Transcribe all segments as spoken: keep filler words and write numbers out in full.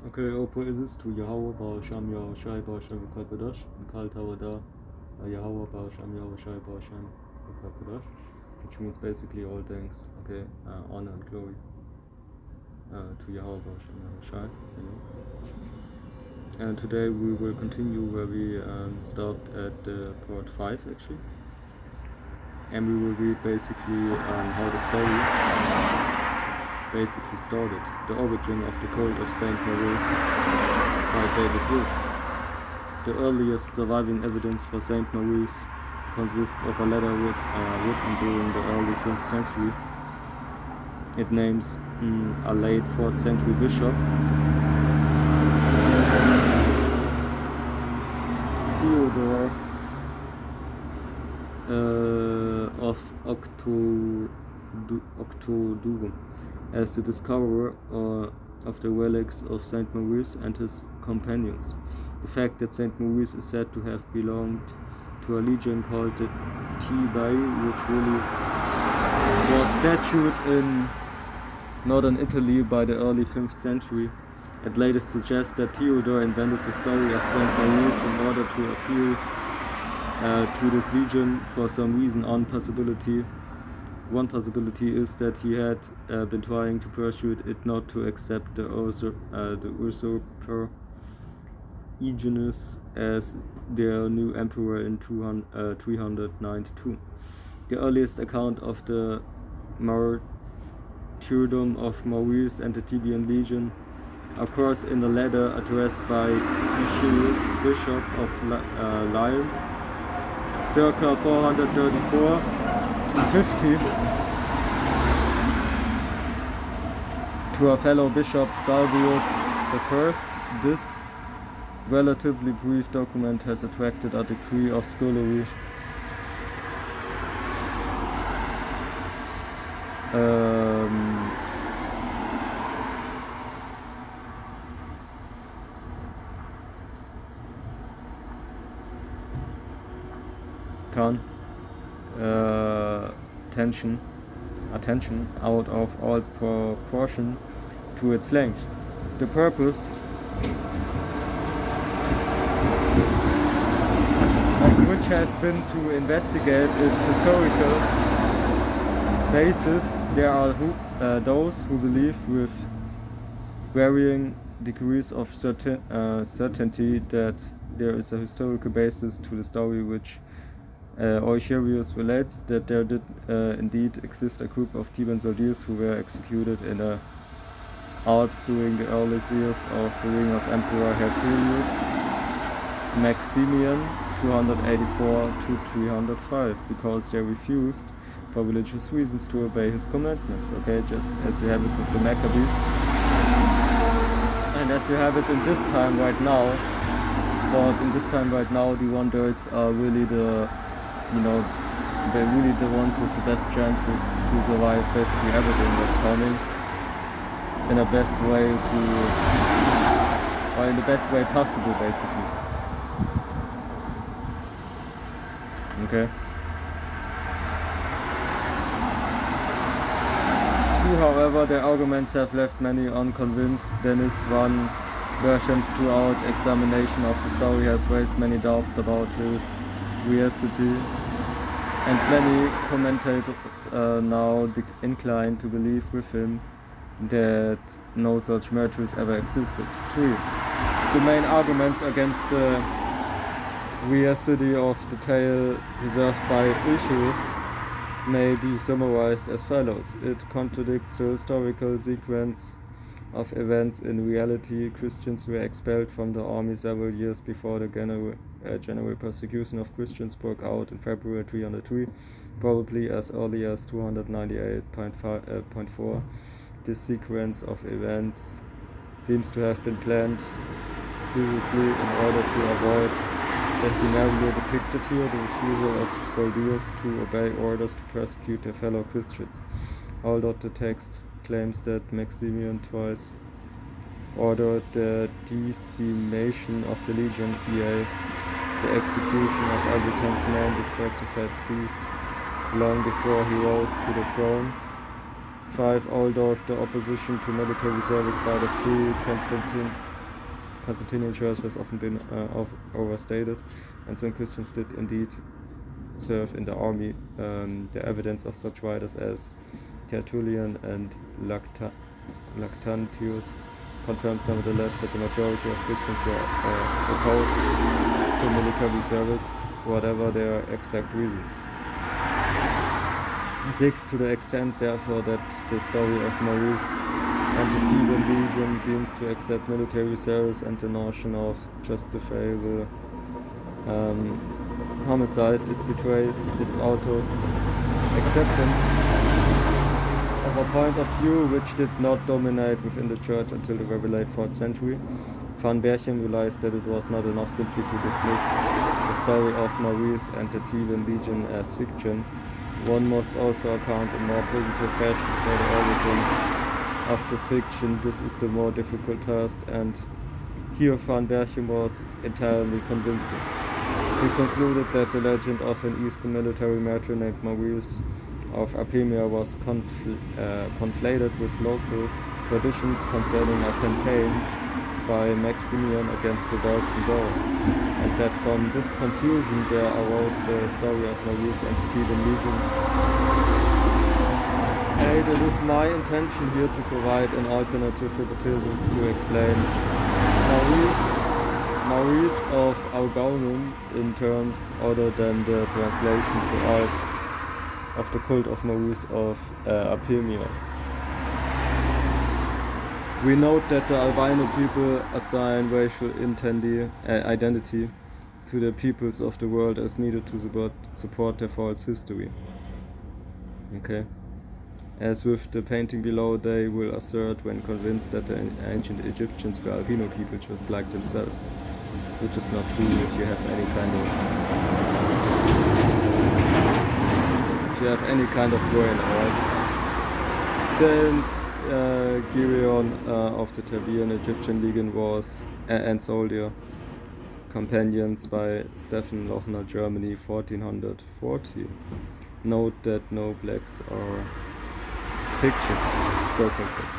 Okay, Opo is this to Yahweh Baal Shem Yahweh Shai Baal Shem Kakodash, and Kal Tawada Yahweh Baal Shem Yahweh Shai Baal Shem Kakodash, which means basically all thanks, okay, uh, honor and glory uh, to Yahweh Baal Shem Yahweh Shai, you know. And today we will continue where we um, stopped at uh, part five actually, and we will read basically um, how the story basically started, the origin of the cult of Saint Maurice by David Wilkes. The earliest surviving evidence for Saint Maurice consists of a letter writ, uh, written during the early fifth century. It names mm, a late fourth century bishop, Theodore uh, of Octodurum, as the discoverer uh, of the relics of Saint Maurice and his companions. The fact that Saint Maurice is said to have belonged to a legion called the Thebai, which really was statued in northern Italy by the early fifth century, at latest suggests that Theodore invented the story of Saint Maurice in order to appeal uh, to this legion for some reason. On possibility One possibility is that he had uh, been trying to persuade it not to accept the, usur uh, the usurper Eugenius as their new emperor in three hundred ninety-two. The earliest account of the martyrdom of Maurice and the Theban legion occurs in a letter addressed by Eusebius, bishop of uh, Lyons, circa four thirty-four to fifty, to a fellow bishop, Salvius the First. This relatively brief document has attracted a degree of scholarly um, can uh, tension, attention out of all proportion to its length. The purpose of which has been to investigate its historical basis. There are who, uh, those who believe with varying degrees of certain, uh, certainty that there is a historical basis to the story which Uh, Eusebius relates, that there did uh, indeed exist a group of Theban soldiers who were executed in the Alps during the early years of the reign of Emperor Herculius Maximian, two eighty-four to three oh five, because they refused for religious reasons to obey his commandments. Okay, just as you have it with the Maccabees, and as you have it in this time right now. But in this time right now, the wonders are really the you know, they're really the ones with the best chances to survive basically everything that's coming in the best way to, or in the best way possible, basically. Okay. True, however, their arguments have left many unconvinced. Denis Van Berchen's throughout examination of the story has raised many doubts about his veracity, and many commentators are now inclined to believe with him that no such martyrs ever existed. Three. The main arguments against the veracity of the tale preserved by Eusebius may be summarized as follows. It contradicts the historical sequence of events. In reality, Christians were expelled from the army several years before the general, uh, general persecution of Christians broke out in February three hundred three, probably as early as two ninety-eight point four. This sequence of events seems to have been planned previously in order to avoid the scenario depicted here, the refusal of soldiers to obey orders to persecute their fellow Christians. Although the text claims that Maximian twice ordered the decimation of the legion, that is, the execution of every tenth man, this practice had ceased long before he rose to the throne. five. Although the opposition to military service by the pre-Constantine Constantinian Church has often been uh, overstated, and some Christians did indeed serve in the army. Um, the evidence of such writers as Tertullian and Lacta Lactantius confirms nevertheless that the majority of Christians were uh, opposed to military service, whatever their exact reasons. Six, to the extent therefore that the story of Maurice and the Theban legion seems to accept military service and the notion of justifiable um, homicide, it betrays its author's acceptance of a point of view which did not dominate within the church until the very late fourth century. Van Berchem realized that it was not enough simply to dismiss the story of Maurice and the Theban legion as fiction. One must also account in more positive fashion for the origin of this fiction. This is the more difficult task, and here Van Berchem was entirely convincing. He concluded that the legend of an Eastern military martyr named Maurice of Apamea was confl uh, conflated with local traditions concerning a campaign by Maximian against rebels in Gaul, and that from this confusion there arose the story of Maurice and the Theban legion. And it is my intention here to provide an alternative hypothesis to explain Maurice, Maurice of Augaunum in terms other than the translation to Alps of the cult of Maurice of uh, Apamea. We note that the albino people assign racial intendi, uh, identity to the peoples of the world as needed to support, support their false history. Okay. As with the painting below, they will assert when convinced that the ancient Egyptians were albino people just like themselves, which is not true if you have any kind of if you have any kind of brain, alright? Saint Uh, Gereon uh, of the Tabean Egyptian Legion was uh, and soldier companions by Stephen Lochner, Germany, fourteen forty. Note that no blacks are pictured, so complex.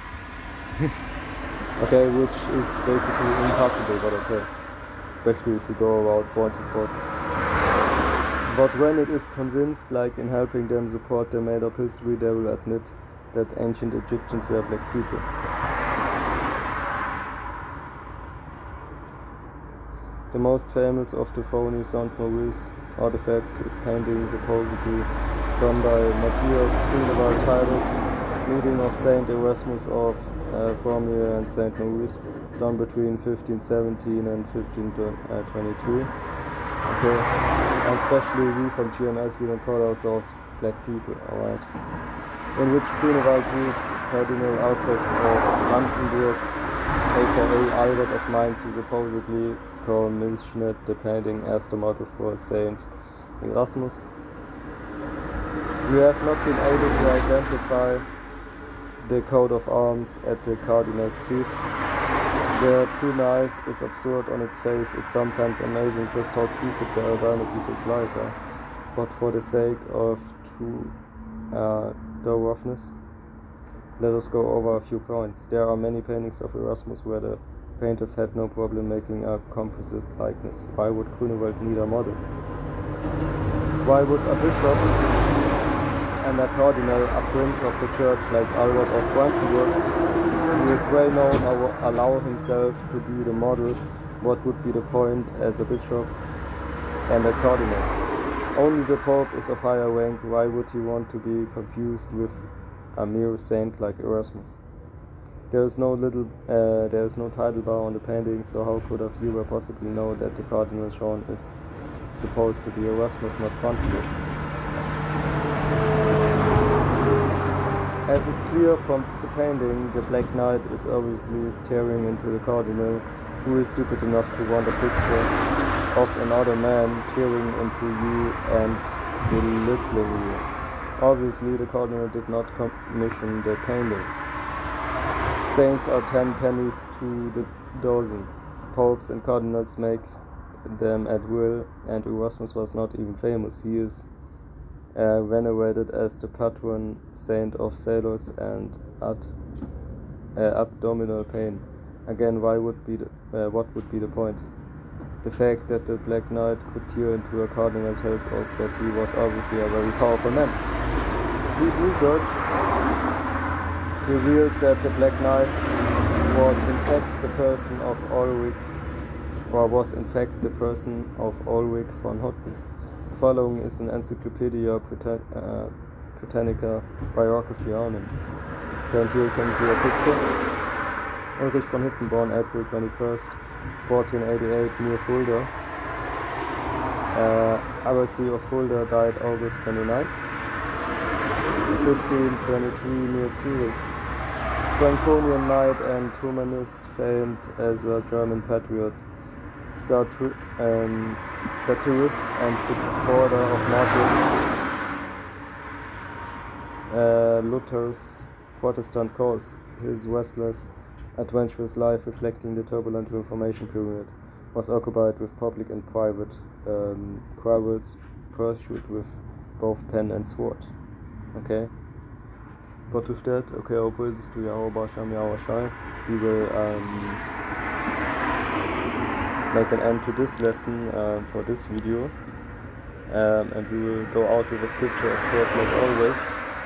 Okay, which is basically impossible, but okay, especially if you go about fourteen forty. But when it is convinced, like in helping them support their made-up history, they will admit that ancient Egyptians were black people. The most famous of the phony Saint Maurice artifacts is painting supposedly done by Matthias Grunewald titled Meeting of Saint Erasmus of uh, Formia and Saint Maurice, done between fifteen seventeen and fifteen twenty-two. Okay, and especially we from G M S, we don't call ourselves black people, alright? In which Grunewald used Cardinal Albrecht of Brandenburg, aka Albert of Mainz, who supposedly commissioned the painting as the model for Saint Erasmus. We have not been able to identify the coat of arms at the Cardinal's feet. The premise is absurd on its face. It's sometimes amazing just how stupid the albino people's lies are. But for the sake of true uh, roughness, let us go over a few points. There are many paintings of Erasmus where the painters had no problem making a composite likeness. Why would Grunewald need a model? Why would a bishop and a cardinal, a prince of the church like Albert of Brandenburg, who is well known, allow himself to be the model? What would be the point as a bishop and a cardinal? Only the Pope is of higher rank. Why would he want to be confused with a mere saint like Erasmus? There is no little, uh, there is no title bar on the painting, so how could a viewer possibly know that the Cardinal shown is supposed to be Erasmus, not Brandenburg? As is clear from the painting, the Black Knight is obviously tearing into the Cardinal, who is stupid enough to want a picture of another man tearing into you and belittling you. Obviously, the Cardinal did not commission the painting. Saints are ten pennies to the dozen. Popes and cardinals make them at will, and Erasmus was not even famous. He is uh, venerated as the patron saint of sailors and ad, uh, abdominal pain. Again, why would be the, uh, what would be the point? The fact that the Black Knight could tear into a cardinal tells us that he was obviously a very powerful man. Deep research revealed that the Black Knight was in fact the person of Ulrich, or was in fact the person of Ulrich von Hutten. Following is an Encyclopedia uh, Britannica biography on him. And here you can see a picture. Ulrich von Hutten, born April twenty-first, fourteen eighty-eight, near Fulda. Uh, Abbasi of Fulda died August twenty-ninth, fifteen twenty-three, near Zurich. Franconian knight and humanist, famed as a German patriot, satir um, satirist and supporter of Martin uh, Luther's Protestant cause. His restless, adventurous life, reflecting the turbulent Reformation period, was occupied with public and private um, quarrels, pursued with both pen and sword. Okay? But with that, okay, our praises to Yahweh Basham Yahweh Shai, we will um, make an end to this lesson um, for this video. Um, and we will go out with a scripture, of course, like always.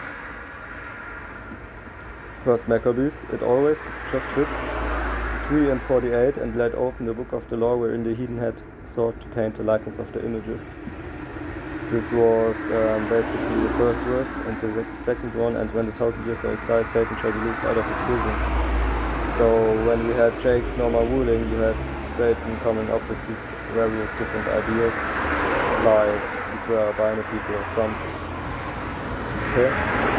First Maccabees, it always just fits. three and forty-eight, and laid open the book of the law wherein the heathen had sought to paint the likeness of the images. This was um, basically the first verse, and the second one, and when the thousand years are expired, Satan shall be loosed out of his prison. So when we had Jake's normal ruling, you had Satan coming up with these various different ideas, like these were albino people or some. Okay.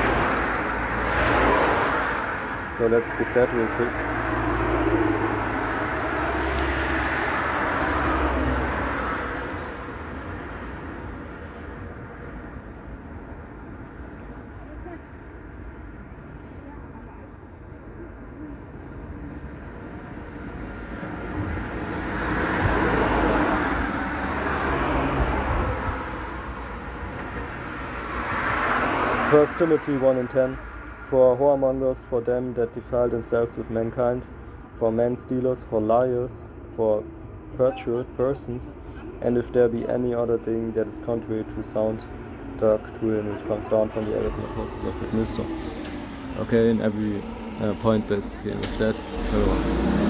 So let's get that real quick. First Timothy one and ten. For whoremongers, for them that defile themselves with mankind, for man-stealers, for liars, for perjured persons, and if there be any other thing that is contrary to sound doctrine which comes down from the elders and apostles of the minister. Okay, in every uh, point basically with that. So,